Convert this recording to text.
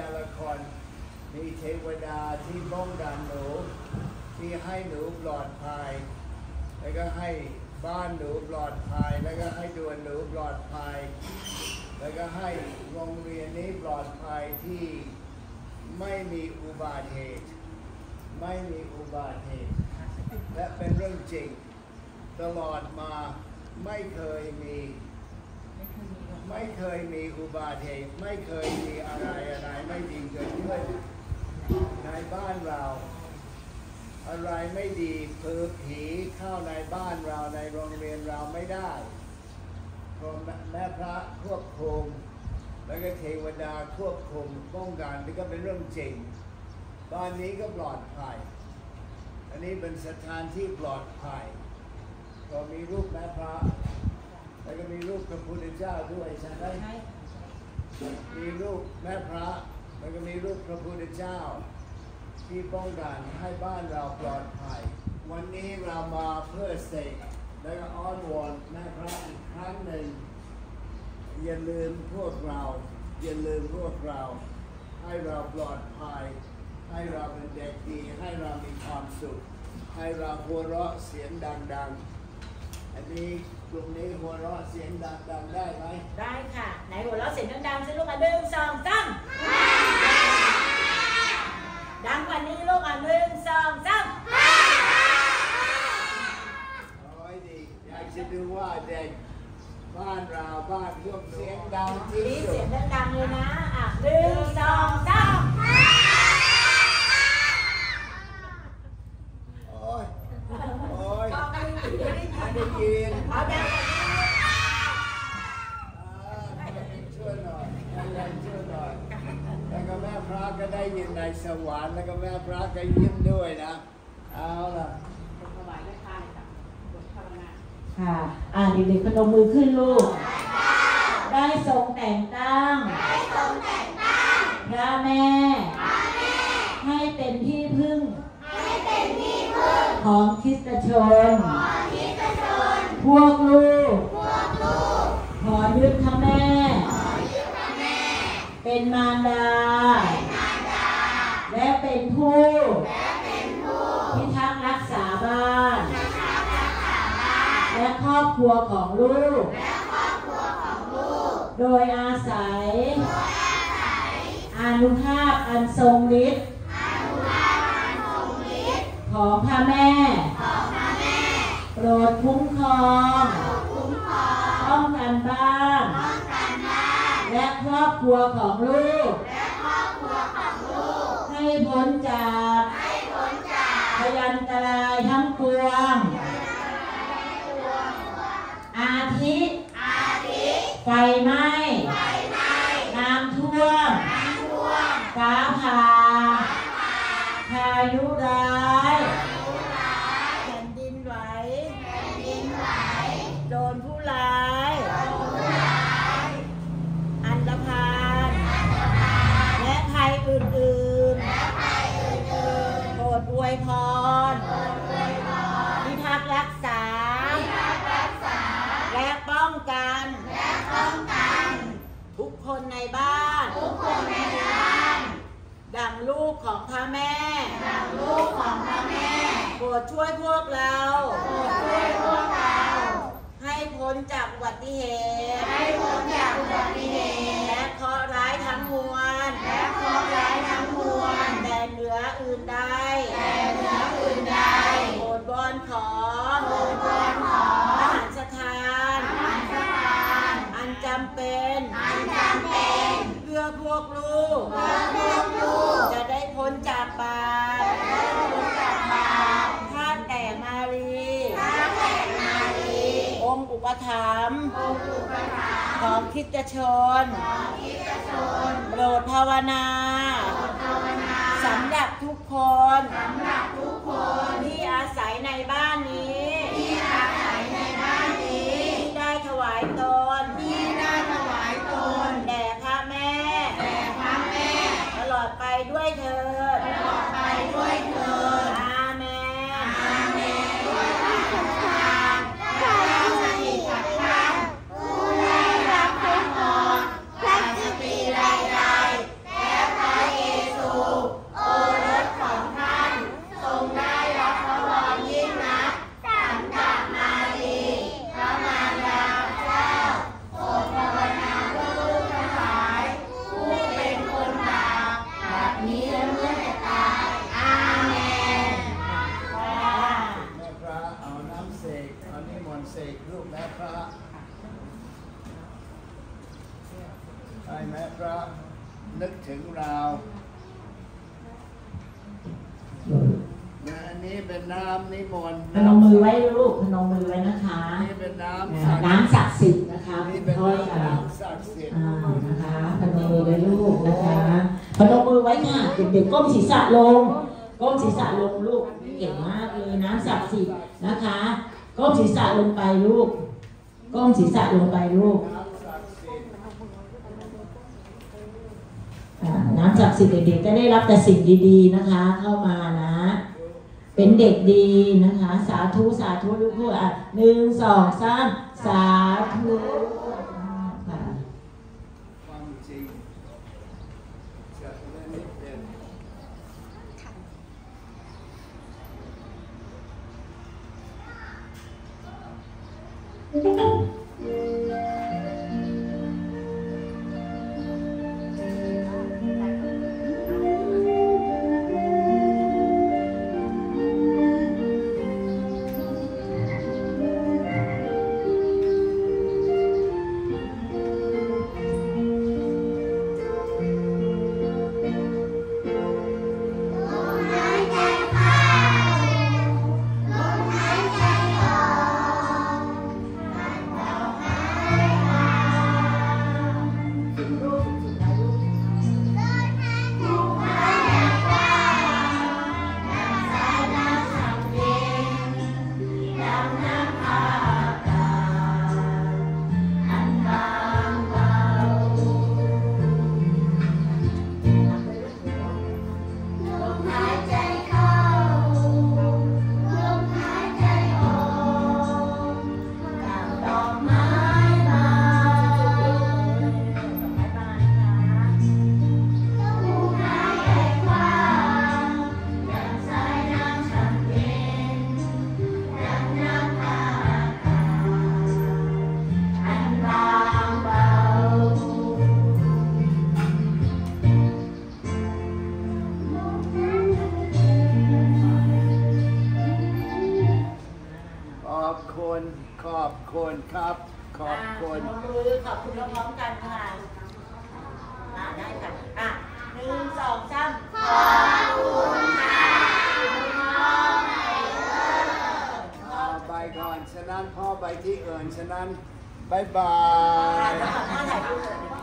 ละคนมีเทวดาที่ป้องกันหนูที่ให้หนูปลอดภัยแล้วก็ให้บ้านหนูปลอดภัยแล้วก็ให้ดวงหนูปลอดภัยแล้วก็ให้โรงเรียนนี้ปลอดภัยที่ไม่มีอุบัติเหตุไม่มีอุบัติเหตุและเป็นเรื่องจริงตลอดมาไม่เคยมีอุบัติเหตุไม่เคยมีอะไรไม่ดีเกิดขึ้นในบ้านเราอะไรไม่ดีคือผีเข้าในบ้านเราในโรงเรียนเราไม่ได้เพราะแม่พระควบคุมแล้วก็เทวดาควบคุมป้องกันนี่ก็เป็นเรื่องจริงบ้านนี้ก็ปลอดภัยอันนี้เป็นสถานที่ปลอดภัยก็มีรูปแม่พระแล้วก็มีรูปพระพุทธเจ้าด้วยใช่ไหมมีรูปแม่พระแล้วก็มีรูปพระพุทธเจ้าที่ป้องกันให้บ้านเราปลอดภัยวันนี้เรามาเพื่อเสกแล้วก็อ้อนวอนแม่พระอีกครั้งหนึ่งอย่าลืมพวกเราให้เราปลอดภัยให้เราเป็นเด็กดีให้เรามีความสุขให้เราหัวเราะเสียงดังๆอันนี้กลุ่มนี้หัวเราะเสียงดังๆได้ไหมได้ค่ะไหนหัวเราะเสียงดังๆสิลูก1 2 3ดังกว่านี้ลูก1 2 3 โอ้ยดีอยากจะดูว่าเด็กบ้านเราบ้านพวกเสียงดังที่สุดเสียงดังๆเลยนะ1 2 3 โอ้ยไม่ได้ยินเอาดังช่วยหน่อยแล้วก็แม่พระก็ได้ยินในสวรรค์แล้วก็แม่พระก็ยิ้มด้วยนะเอาล่ะถวายด้วยค่ะบทภาวนาค่ะเด็กๆพนมมือขึ้นลูกได้ทรงแต่งตั้งพระแม่ให้เป็นที่พึ่งของคริสตชนพวกลูกขอยึดพระแม่เป็นมารดาและเป็นผู้พิทักษ์รักษาบ้านและครอบครัวของลูกโดยอาศัยอานุภาพอันทรงฤทธิ์ของพระแม่โปรดคุ้มครองป้องกันบ้านและครอบครัวของลูกให้พ้นจากพยันตรายทั้งปวงอาทิไฟไหม้น้ำท่วมฟ้าผ่าพายุร้ายแผ่นดินไหวโดนผู้ร้ายอันตรพานและภัยอื่นๆโปรดอวยพรพิทักษ์รักษาและป้องกันทุกคนในบ้านดังลูกของพระแม่โปรดช่วยพวกเราให้พ้นจากอุบัติเหตุและเคราะห์ร้ายทั้งมวลแต่เหนืออื่นใดโปรดวอนขออาหารสถานอันจำเป็นเพื่อพวกลูกจะได้พ้นจากบาปข้าแต่มารีองค์อุปถัมภ์ของคริสตชนโปรดภาวนาสำหรับทุกคนที่อาศัยในบ้านนี้ที่ได้ถวายตนแด่พระแม่ตลอดไปด้วยเถิดอาเมนนึกถึงเราอันนี้เป็นน้ำนิมนต์พนมมือไว้ลูกพนมมือไว้นะคะนี่เป็นน้ำศักดิ์สิทธิ์นะคะนี่เป็นค่อยน้ำศักดิ์สิทธิ์นะคะพนมมือไว้ลูกนะคะพนมมือไว้ค่ะเด็กๆก้มศีรษะลงก้มศีรษะลงลูกเก่งมากเลยน้ำศักดิ์สิทธิ์นะคะก้มศีรษะลงไปลูกก้มศีรษะลงไปลูกน้ำศักดิ์สิทธิ์เด็กๆจะได้รับแต่สิ่งดีๆนะคะเข้ามานะเป็นเด็กดีนะคะสาธุสาธุลูกพูด1 2 3สาธุค่ะความจริงจะไม่เป็นขอบคุณครับขอบคุณขอบคุณพร้อมกันค่ะได้ค่ะ1 2 3ขอบคุณค่ะพ่อไปก่อนฉะนั้นพ่อไปที่อื่นฉะนั้นบ๊ายบาย